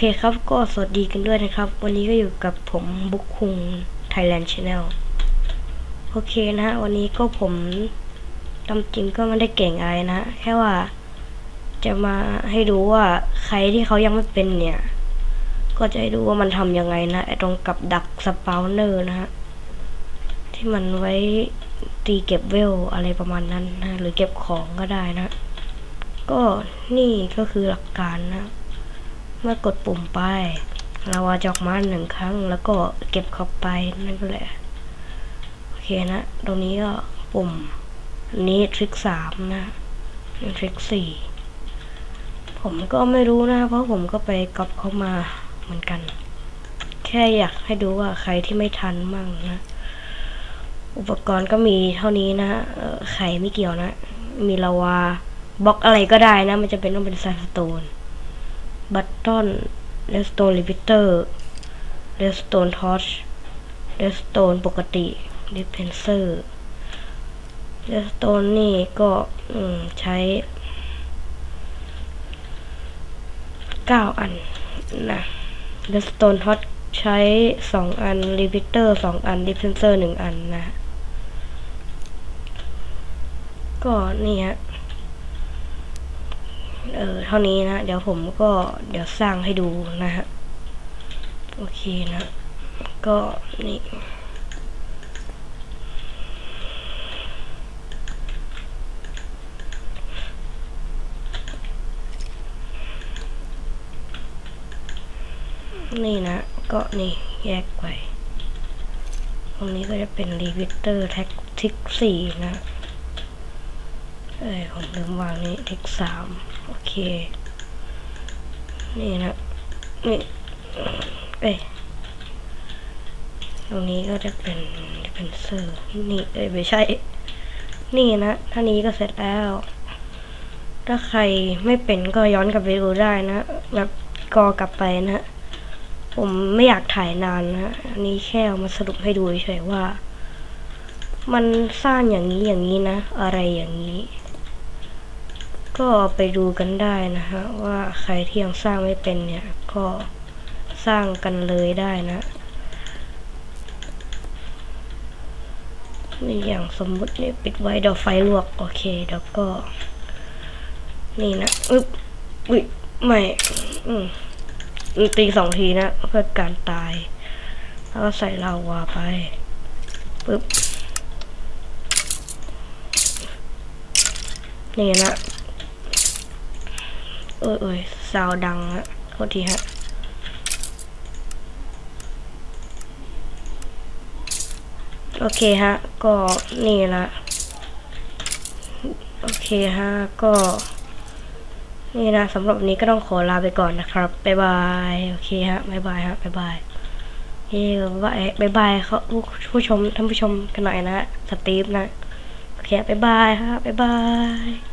ครับก็สวัสดีกันด้วยนะครับวันนี้ก็อยู่กับผมบุ๊คคุง Thailand Channel โอเคนะฮะวันนี้ก็ผมตามจริงก็ไม่ได้เก่งอะไรนะแค่ว่าจะมาให้ดูว่าใครที่เขายังไม่เป็นเนี่ยก็จะให้ดูว่ามันทำยังไงนะไอ้ตรงกับดักสปาวเนอร์นะฮะที่มันไว้ตีเก็บเวลอะไรประมาณนั้นนะหรือเก็บของก็ได้นะก็นี่ก็คือหลักการนะเมื่อกดปุ่มไปเราจะออกมา1 ครั้งแล้วก็เก็บเข้าไปนั่นก็แหละโอเคนะตรงนี้ก็ปุ่มนี้ทริค3นะทริค4ผมก็ไม่รู้นะเพราะผมก็ไปก๊อปเข้ามาเหมือนกันแค่อยากให้ดูว่าใครที่ไม่ทันมั่งนะอุปกรณ์ก็มีเท่านี้นะไข่ไม่เกี่ยวนะมีลาวาบล็อกอะไรก็ได้นะมันจะเป็นต้องเป็นไซสโตนบัตตอนเรสโตนลิมิเตอร์เรสโตนทอร์ชเรสโตนปกติดิเพนเซอร์เรสโตนนี่ก็ใช้9 อันนะเรสโตนทอร์ชใช้2 อันลิมิเตอร์2 อันดิเพนเซอร์1 อันนะก็นี่ฮะเท่านี้นะเดี๋ยวผมก็สร้างให้ดูนะฮะโอเคนะก็นี่นะก็นี่แยกไปตรงนี้ก็จะเป็นรีวิเตอร์แท็กทิก4นะผมลืมวางนี้ทิก3โอเคนี่นะนี่ตรงนี้ก็จะเป็นเซอร์นี่ไม่ใช่นี่นะท่านี้ก็เสร็จแล้วถ้าใครไม่เป็นก็ย้อนกลับไปดูได้นะแบบกอกลับไปนะผมไม่อยากถ่ายนานนะอันนี้แค่เอามาสรุปให้ดูเฉยๆว่ามันสร้างอย่างนี้นะอะไรอย่างนี้ก็ไปดูกันได้นะฮะว่าใครที่ยังสร้างไม่เป็นเนี่ยก็สร้างกันเลยได้นะนี่อย่างสมมุติเนี่ยปิดไว้เดี๋ยวไฟลวกโอเคเดี๋ยวก็นี่นะไม่ตี2 ทีนะเพื่อการตายแล้วก็ใส่ลาวาไปปึ๊บนี่นะซาวดังนะโทษทีฮะโอเคฮะก็นี่ละโอเคฮะก็นี่นะสำหรับวันนี้ก็ต้องขอลาไปก่อนนะครับบ๊ายบายโอเคฮะบ๊ายบายฮะบ๊ายบายบ๊ายบายเขาผู้ชมท่านผู้ชมกันหน่อยนะสตีฟนะโอเคบ๊ายบายฮะบ๊ายบาย